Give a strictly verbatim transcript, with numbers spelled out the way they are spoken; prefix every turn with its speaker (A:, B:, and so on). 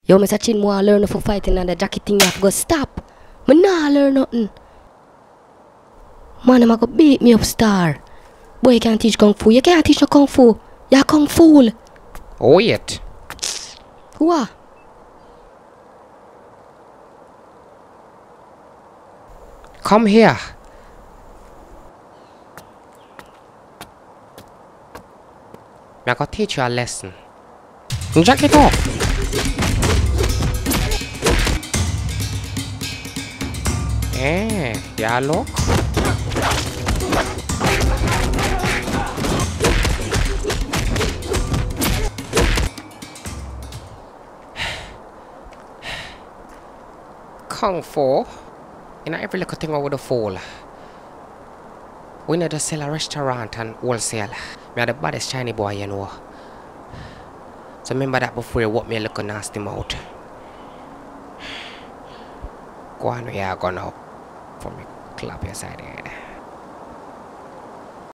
A: Yo, Mister Chin, want learn for fighting and the jacket thing, you have to go stop. Me nah learn nothing. Man, I'm gonna beat me up, star. Boy, you can't teach Kung Fu. You can't teach no Kung Fu. You're Kung Fu.
B: Oh, yet.
A: What?
B: Come here. I'm gonna teach you a lesson. Jack it off. Eh, yeah, look. Kung Fu. You know, every little thing over the fall. We need to sell a restaurant and wholesale. Me are the baddest shiny boy, you know. So remember that before you walk me a little nasty mouth. Go on, yeah, go now. For me, clap your side head.